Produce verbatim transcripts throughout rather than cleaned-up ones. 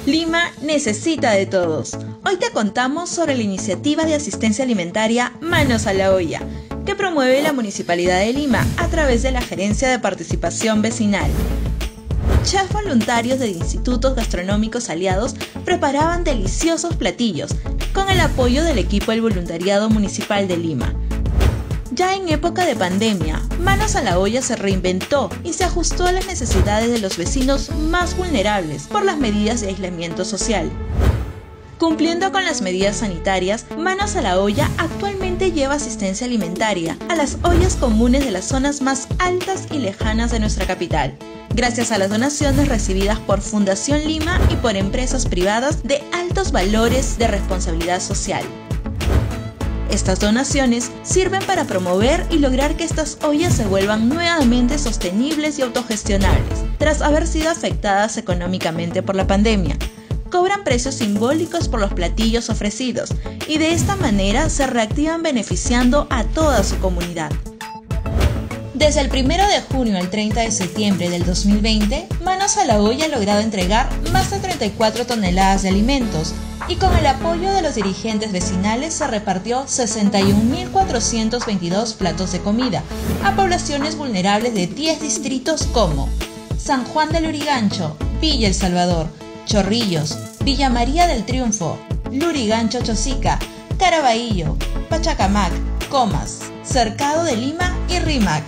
Lima necesita de todos. Hoy te contamos sobre la iniciativa de asistencia alimentaria Manos a la Olla, que promueve la Municipalidad de Lima a través de la Gerencia de Participación Vecinal. Chefs voluntarios de institutos gastronómicos aliados preparaban deliciosos platillos con el apoyo del equipo del voluntariado municipal de Lima. Ya en época de pandemia, Manos a la Olla se reinventó y se ajustó a las necesidades de los vecinos más vulnerables por las medidas de aislamiento social. Cumpliendo con las medidas sanitarias, Manos a la Olla actualmente lleva asistencia alimentaria a las ollas comunes de las zonas más altas y lejanas de nuestra capital, gracias a las donaciones recibidas por Fundación Lima y por empresas privadas de altos valores de responsabilidad social. Estas donaciones sirven para promover y lograr que estas ollas se vuelvan nuevamente sostenibles y autogestionables, tras haber sido afectadas económicamente por la pandemia. Cobran precios simbólicos por los platillos ofrecidos y de esta manera se reactivan beneficiando a toda su comunidad. Desde el primero de junio al treinta de septiembre del dos mil veinte, Manos a la Olla ha logrado entregar más de treinta y cuatro toneladas de alimentos y con el apoyo de los dirigentes vecinales se repartió sesenta y un mil cuatrocientos veintidós platos de comida a poblaciones vulnerables de diez distritos como San Juan del Lurigancho, Villa El Salvador, Chorrillos, Villa María del Triunfo, Lurigancho Chosica, Caraballo, Pachacamac, Comas, Cercado de Lima y Rímac.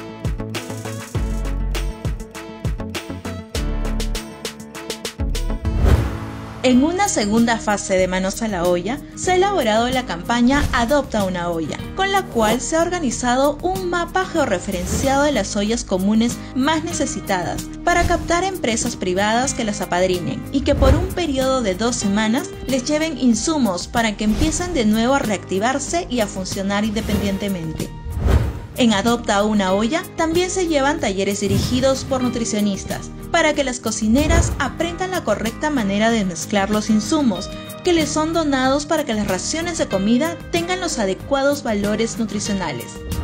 En una segunda fase de Manos a la Olla, se ha elaborado la campaña Adopta una olla, con la cual se ha organizado un mapa georreferenciado de las ollas comunes más necesitadas, para captar empresas privadas que las apadrinen y que por un periodo de dos semanas les lleven insumos para que empiecen de nuevo a reactivarse y a funcionar independientemente. En Adopta una olla también se llevan talleres dirigidos por nutricionistas, para que las cocineras aprendan la correcta manera de mezclar los insumos que les son donados para que las raciones de comida tengan los adecuados valores nutricionales.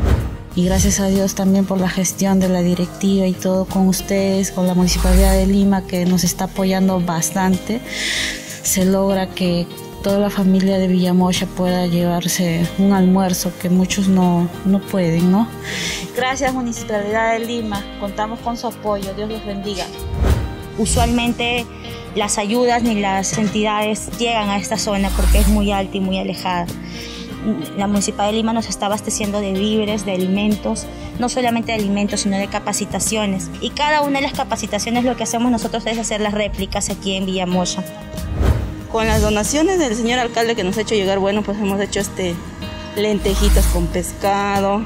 Y gracias a Dios también por la gestión de la directiva y todo con ustedes, con la Municipalidad de Lima que nos está apoyando bastante, se logra que toda la familia de Villamocha pueda llevarse un almuerzo que muchos no, no pueden, ¿no? Gracias Municipalidad de Lima, contamos con su apoyo, Dios los bendiga. Usualmente las ayudas ni las entidades llegan a esta zona porque es muy alta y muy alejada. La Municipalidad de Lima nos está abasteciendo de víveres, de alimentos, no solamente de alimentos, sino de capacitaciones. Y cada una de las capacitaciones lo que hacemos nosotros es hacer las réplicas aquí en Villamocha. Con las donaciones del señor alcalde que nos ha hecho llegar, bueno, pues hemos hecho este lentejitas con pescado,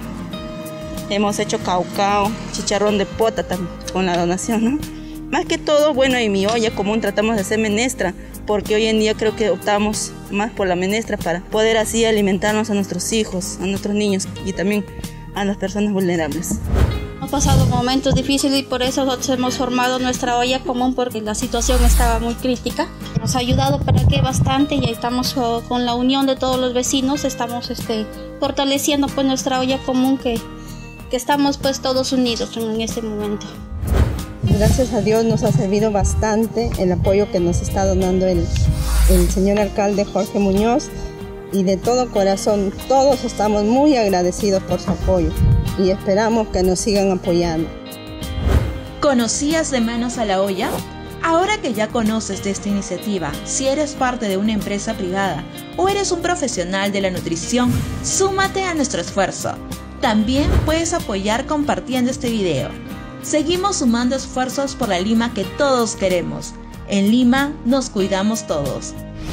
hemos hecho caucao, chicharrón de pota también con la donación, ¿no? Más que todo, bueno, en mi olla común tratamos de hacer menestra, porque hoy en día creo que optamos más por la menestra para poder así alimentarnos a nuestros hijos, a nuestros niños y también a las personas vulnerables. Hemos pasado momentos difíciles y por eso nosotros hemos formado nuestra olla común porque la situación estaba muy crítica. Nos ha ayudado para que bastante y estamos oh, con la unión de todos los vecinos, estamos este, fortaleciendo pues nuestra olla común que, que estamos pues todos unidos en este momento. Gracias a Dios nos ha servido bastante el apoyo que nos está donando el, el señor alcalde Jorge Muñoz y de todo corazón todos estamos muy agradecidos por su apoyo y esperamos que nos sigan apoyando. ¿Conocías de Manos a la Olla? Ahora que ya conoces de esta iniciativa, si eres parte de una empresa privada o eres un profesional de la nutrición, súmate a nuestro esfuerzo. También puedes apoyar compartiendo este video. Seguimos sumando esfuerzos por la Lima que todos queremos. En Lima nos cuidamos todos.